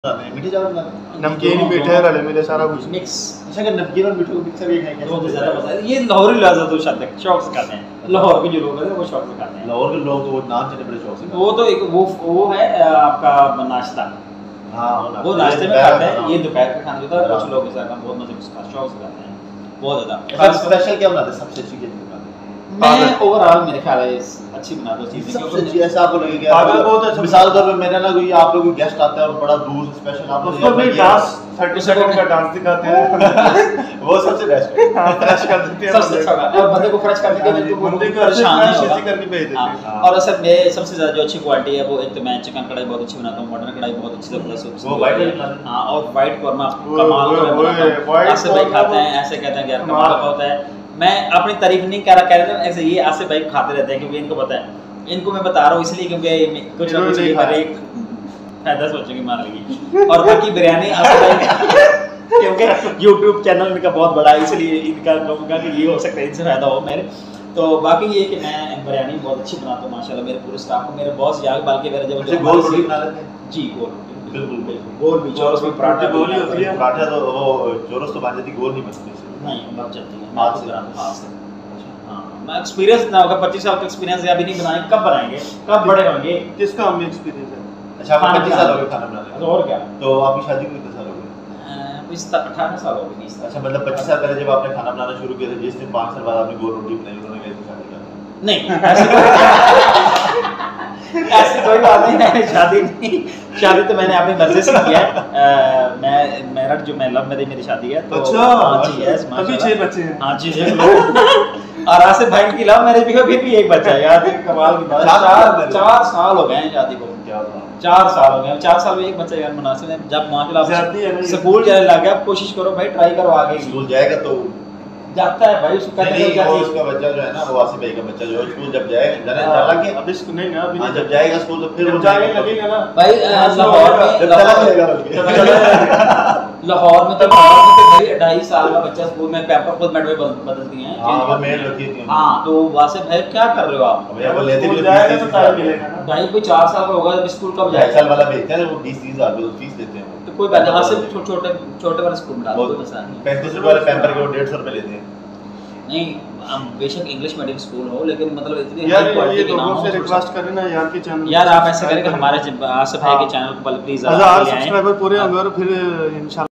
मीठे चावल नमकीन मीठे रले मिले सारा कुछ मिक्स। अच्छा अगर नमकीन और मीठे को मिक्स करके खाएं तो ज़्यादा मजा है। ये लाहौरी लाजा तो शायद शौक से खाते हैं, लाहौर के जो लोग हैं वो शौक से खाते हैं। लाहौर के लोग तो वो नान चने बड़े शौक से वो तो एक वो है आपका नाश्ता। हाँ वो नाश्ते में खाते हैं, ये दोपहर का खाना होता है। कुछ लोग ऐसा बहुत मजे से शौक से खाते हैं, बहुत ज़्यादा। स्पेशल क्या बनाते हैं सबसे अच्छी क्या बनाते हैं? मैं ओवरऑल मेरे ख्याल है अच्छी बना दो चीज़ें। सबसे अच्छी ऐसा आपको लगेगा पागल बहुत अच्छा। मिसाल तौर पे मेरा ना कोई आप लोग कोई गेस्ट आता है और बड़ा दूर से स्पेशल आप उसको भी डांस 30 सेकंड का डांस दिखाते हैं। वो सबसे बेस्ट है। हां फ्रेश कर देते हैं सबसे अच्छा होगा। और बंदे को फ्रेश करने के लिए बंदे को परेशान नहीं होगा। अच्छी करके भेज देते हैं। और सर मैं सबसे ज़्यादा जो अच्छी क्वालिटी है वो एक तो मैं चिकन कढ़ाई बहुत अच्छी बनाता हूँ, मटन कढ़ाई बहुत अच्छी जबरदस्त वो वाइट हाँ और वाइट कौरमा कमाल का बनाता हूँ। आसिफ भाई खाते हैं ऐसे कहते हैं कि यार कमाल का होता है। मैं अपनी तारीफ नहीं कह रहा ऐसे ये आसिफ भाई खाते रहते हैं क्योंकि इनको पता है। इनको मैं बता रहा हूँ इसलिए क्योंकि कुछ ना कुछ ये मेरे एक फायदा सोचेंगे मान लेगी। और बाकी बिरयानी आसिफ भाई क्योंकि YouTube चैनल इनका बहुत बड़ा है इसलिए इनका कहूँगा कि ये हो सकता है इनसे फायदा हो मेरे। तो बाकी ये कि मैं बिरयानी बहुत अच्छी बनाता हूँ माशाल्लाह। मेरे पूरे स्टाफ को मेरे बॉस याग बाल के मेरे जब गोल रोटी बना लेते हैं जी गोल बिल्कुल बिल्कुल गोल भी चौरस में पराठा गोल ही होती है। पराठा तो वो चौरस तो बन जाती गोल नहीं बनती नहीं बन जाती है हाथ से। हाथ से। हाँ मैं एक्सपीरियंस ना होगा 25 साल का एक्सपीरियंस है अभी नहीं बनाए कब बनाएंगे कब बड़े होंगे किसका हमें एक्सपीरियंस है? अच्छा आपको 25 साल हो गए खाना बनाने तो और क्या तो आपकी शादी को कितने साल हो गए? इस 18 साल हो गए 20 अच्छा मतलब 25 साल पहले जब आपने खाना बनाना शुरू किया था जिस दिन 5 साल बाद आपने गोल रोटी बनाई उन्होंने कहा शादी कर नहीं ऐसी कोई बात नहीं है। शादी तो मैंने अपनी मर्जी से किया है। मैं मेरा जो मैं लव मेरी शादी है तो अच्छा हाँ जी यस अभी 6 बच्चे हैं। हाँ जी देख लो। और आसिफ भाई की लव मैरिज भी है फिर भी एक बच्चा है यार कमाल की बात है। 4 साल हो गए हैं शादी को। क्या बात 4 साल हो गए 4 साल में एक बच्चा यार मुनासिब है। जब माशाल्लाह स्कूल जाने लग गया कोशिश करो भाई ट्राई करो आगे स्कूल जाएगा तो जाता है भाई उसको कहते हैं वो उसका बच्चा जो है ना वो आसिफ भाई का बच्चा जो है स्कूल जब जाएगा जाने हालांकि अभी इसको नहीं ना अभी हाँ जब जाएगा स्कूल तो फिर वो जाने लगेगा ना भाई लाहौर में तो भाई 2.5 साल का बच्चा स्कूल में पेपर खुद मैट में बदल दिए हैं। हां वो मेल रखी थी हां तो वासिफ भाई क्या कर रहे हो आप? भैया वो लेते भी जाएगा तो टाइम मिलेगा ना भाई कोई 4 साल का होगा जब स्कूल कब 2.5 जाएगा? साल वाला भेजते हैं वो 20-30 हज़ार रुपए फीस लेते हैं तो कोई बात नहीं वासिफ छोटे वाले स्कूल में डाल दो बस। 35 रुपए वाले पेपर के वो 150 रुपए लेते हैं। नहीं बेशक इंग्लिश मीडियम स्कूल हो लेकिन मतलब इतनी यार हाई क्वालिटी ये के ना लोगों हो। से रिक्वेस्ट करें ना यार के चैनल यार आप ऐसे करें कि हमारे आसिफ भाई के चैनल को प्लीज 1000 सब्सक्राइबर पूरे होंगे और फिर इंशाल्लाह